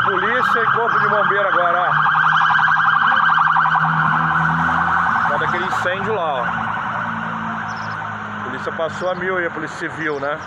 polícia e corpo de bombeiro agora, ó. Tá daquele incêndio lá, ó. A polícia passou a 1000 aí, a polícia civil, né?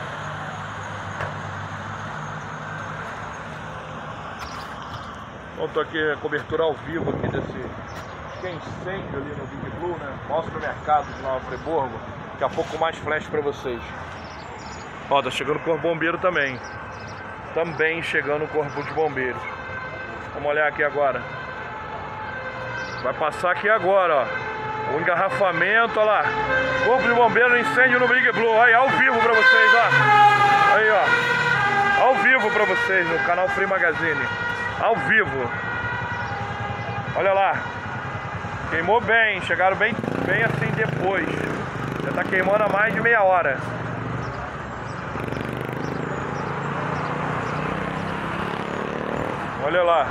Eu tô aqui, a cobertura ao vivo aqui desse incêndio ali no Big Blue, né? Mostra o mercado de Nova Friburgo. Daqui a pouco mais flash pra vocês. Ó, tá chegando o corpo bombeiro também. Também chegando o corpo de bombeiro. Vamos olhar aqui agora. Vai passar aqui agora, ó. O engarrafamento, ó lá. Corpo de bombeiro no incêndio no Big Blue. Aí, ao vivo pra vocês, ó. Aí, ó. Ao vivo pra vocês no canal Free Magazine. Ao vivo. Olha lá. Queimou bem. Chegaram bem assim depois. Já tá queimando há mais de meia hora. Olha lá.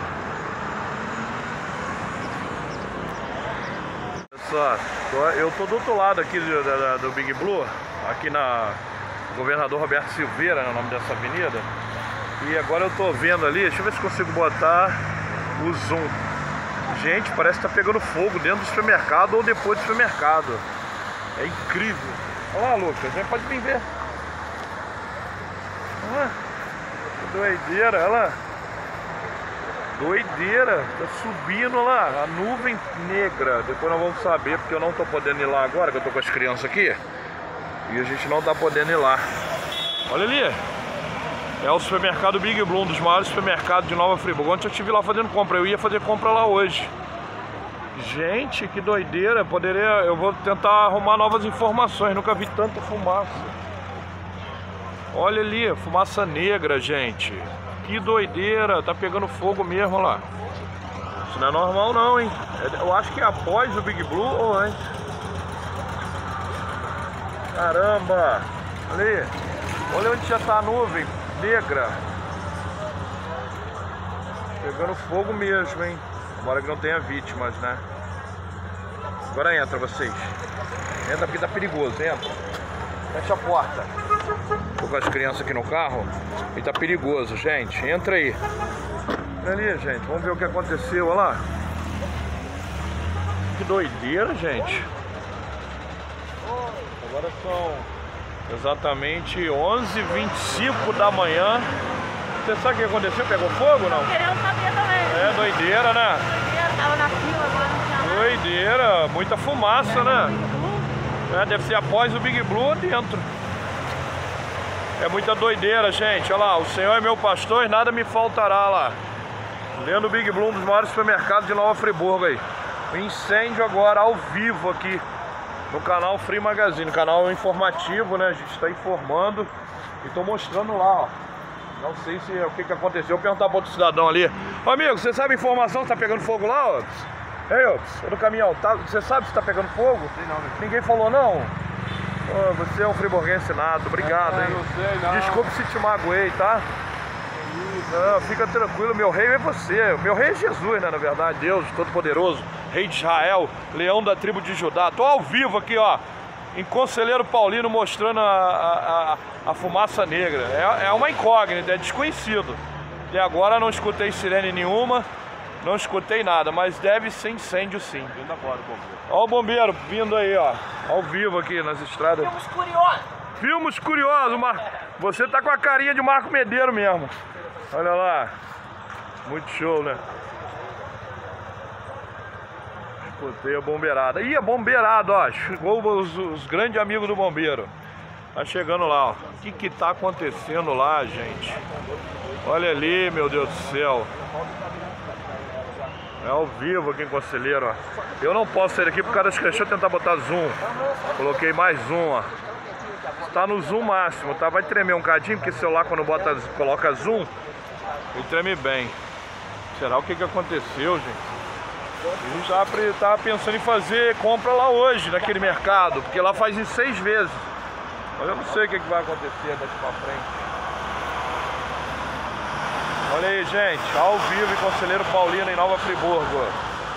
Olha só, eu tô do outro lado aqui do Big Blue, aqui na Governador Roberto Silveira, é o nome dessa avenida. E agora eu tô vendo ali, deixa eu ver se consigo botar o zoom. Gente, parece que tá pegando fogo dentro do supermercado ou depois do supermercado. É incrível. Olha lá, Lucas, vem, pode vir ver. Olha lá. Que doideira, olha lá. Doideira, tá subindo lá, a nuvem negra. Depois nós vamos saber, porque eu não tô podendo ir lá agora, que eu tô com as crianças aqui. E a gente não tá podendo ir lá. Olha ali. É o supermercado Big Blue, um dos maiores supermercados de Nova Friburgo. Ontem eu estive lá fazendo compra, eu ia fazer compra lá hoje. Gente, que doideira. Eu vou tentar arrumar novas informações, nunca vi tanta fumaça. Olha ali, fumaça negra, gente. Que doideira, tá pegando fogo mesmo lá. Isso não é normal não, hein. Eu acho que é após o Big Blue ou antes. Caramba. Ali. Olha onde já tá a nuvem negra. Pegando fogo mesmo, hein. Embora que não tenha vítimas, né. Agora entra vocês. Entra porque tá perigoso, entra. Fecha a porta. Tô com as crianças aqui no carro e tá perigoso, gente. Entra aí. Olha ali, gente. Vamos ver o que aconteceu. Olha lá. Que doideira, gente. Agora são exatamente 11h25 da manhã. Você sabe o que aconteceu? Pegou fogo ou não? Querendo saber também. É doideira, né? Doideira, tava na fila, agora não tinha nada. Doideira. Muita fumaça, né? Deve ser após o Big Blue dentro. É muita doideira, gente. Olha lá, o Senhor é meu pastor e nada me faltará lá. Lendo o Big Blue, um dos maiores supermercados de Nova Friburgo aí. O incêndio agora ao vivo aqui no canal Free Magazine, canal informativo, né? A gente está informando e tô mostrando lá, ó. Não sei se o que aconteceu. Eu vou perguntar para outro cidadão ali. Ô, amigo, você sabe a informação se tá pegando fogo lá, ó? Ei, ô, no caminhão, tá? Você sabe se tá pegando fogo? Sei não, né? Ninguém falou não? Oh, você é um friburguense nato, obrigado, hein? Não sei, não. Desculpe se te magoei, tá? Não, fica tranquilo, meu rei é você. Meu rei é Jesus, né? Na verdade, Deus Todo-Poderoso, Rei de Israel, Leão da tribo de Judá. Tô ao vivo aqui, ó, em Conselheiro Paulino, mostrando a fumaça negra. É uma incógnita, é desconhecido. Até agora não escutei sirene nenhuma, não escutei nada, mas deve ser incêndio sim. Vindo agora, bombeiro. Ó o bombeiro vindo aí, ó, ao vivo aqui nas estradas. Filmes curiosos. Filmes curiosos, você tá com a carinha de Marco Medeiro mesmo. Olha lá, muito show, né? Escutei a bombeirada. Ih, a bombeirada, ó, chegou os grandes amigos do bombeiro. Tá chegando lá, ó. O que tá acontecendo lá, gente? Olha ali, meu Deus do céu. É ao vivo aqui em Conselheiro, ó. Eu não posso sair daqui por causa das questões. Deixa eu tentar botar zoom. Coloquei mais zoom, ó. Tá no zoom máximo, tá? Vai tremer um cadinho, porque o celular quando coloca zoom, ele treme bem. Será o que aconteceu, gente? A gente tava pensando em fazer compra lá hoje, naquele mercado, porque lá faz em 6 vezes. Mas eu não sei o que vai acontecer daqui pra frente. Olha aí, gente, ao vivo em Conselheiro Paulino, em Nova Friburgo.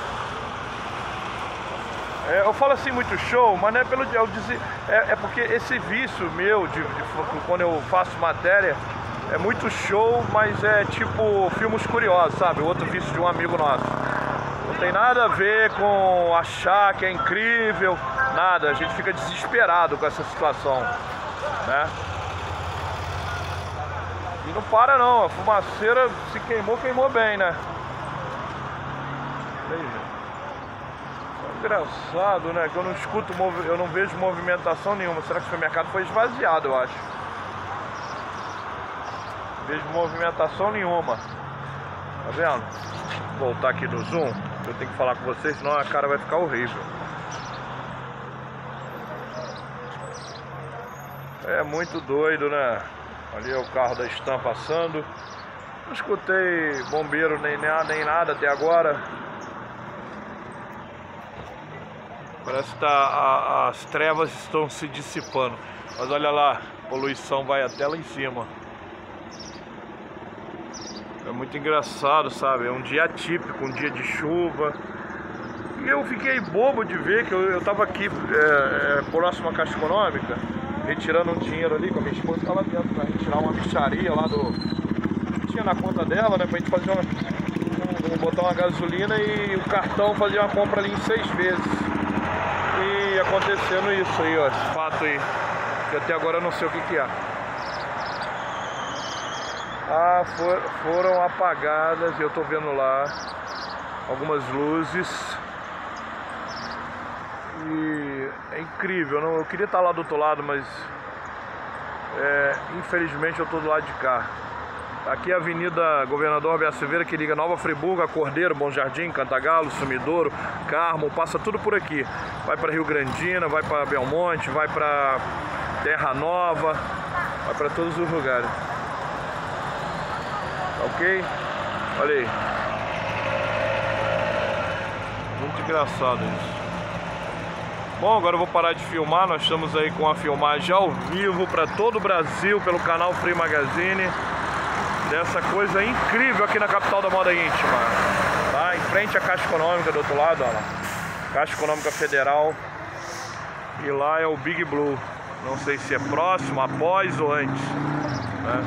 Eu falo assim muito show, mas não é pelo dizer, é porque esse vício meu de quando eu faço matéria, é muito show, mas é tipo filmes curiosos, sabe? Outro vício de um amigo nosso. Não tem nada a ver com achar que é incrível, nada. A gente fica desesperado com essa situação, né? E não para não, a fumaceira se queimou, queimou bem, né? É engraçado, né? Que eu não escuto, eu não vejo movimentação nenhuma. Será que o supermercado foi esvaziado, eu acho? Não vejo movimentação nenhuma. Tá vendo? Vou voltar aqui no zoom. Eu tenho que falar com vocês, senão a cara vai ficar horrível. É muito doido, né? Ali é o carro da Stam passando. Não escutei bombeiro nem nada até agora. Parece que as trevas estão se dissipando. Mas olha lá, a poluição vai até lá em cima. É muito engraçado, sabe? É um dia atípico, um dia de chuva. E eu fiquei bobo de ver que eu tava aqui próximo à Caixa Econômica, retirando um dinheiro ali, com a minha esposa estava dentro pra retirar uma mixaria lá que tinha na conta dela, né? Pra gente fazer botar uma gasolina e o cartão fazer uma compra ali em 6 vezes. E acontecendo isso aí, ó, esse fato aí, que até agora eu não sei o que é. Foram apagadas, eu tô vendo lá algumas luzes. E é incrível, eu queria estar lá do outro lado, mas infelizmente eu tô do lado de cá. Aqui é a Avenida Governador Roberto Silveira, que liga Nova Friburgo, a Cordeiro, Bom Jardim, Cantagalo, Sumidouro, Carmo, passa tudo por aqui. Vai para Rio Grandina, vai para Belmonte, vai para Terra Nova, vai para todos os lugares. Ok? Olha aí. Muito engraçado isso. Bom, agora eu vou parar de filmar. Nós estamos aí com a filmagem ao vivo para todo o Brasil pelo canal Free Magazine. Dessa coisa incrível aqui na capital da moda íntima. Tá? Em frente à Caixa Econômica do outro lado, olha lá. Caixa Econômica Federal. E lá é o Big Blue. Não sei se é próximo, após ou antes, né?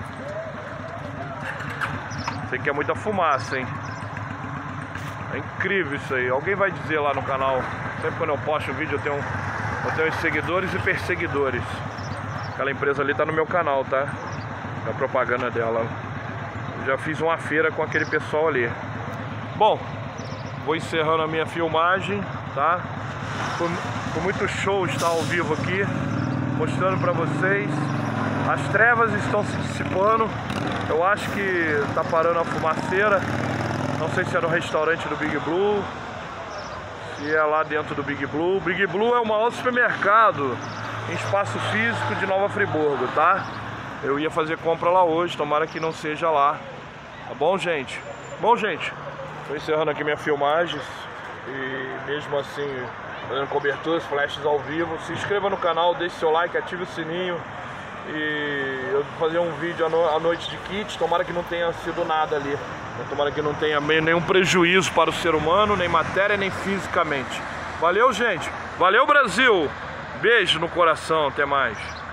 Sei que é muita fumaça, hein? É incrível isso aí. Alguém vai dizer lá no canal. Sempre quando eu posto um vídeo eu tenho seguidores e perseguidores. Aquela empresa ali tá no meu canal, tá? A propaganda dela. Eu já fiz uma feira com aquele pessoal ali. Bom, vou encerrando a minha filmagem, tá? Foi muito show estar ao vivo aqui, mostrando pra vocês. As trevas estão se dissipando. Eu acho que tá parando a fumaceira. Não sei se é no restaurante do Big Blue, se é lá dentro do Big Blue. O Big Blue é o maior supermercado em espaço físico de Nova Friburgo, tá? Eu ia fazer compra lá hoje, tomara que não seja lá. Tá bom, gente? Bom, gente, tô encerrando aqui minha filmagem. E mesmo assim, fazendo coberturas, flashes ao vivo. Se inscreva no canal, deixe seu like, ative o sininho. E eu vou fazer um vídeo à noite de kit. Tomara que não tenha sido nada ali. Tomara que não tenha nenhum prejuízo para o ser humano, nem matéria, nem fisicamente. Valeu, gente. Valeu, Brasil. Beijo no coração. Até mais.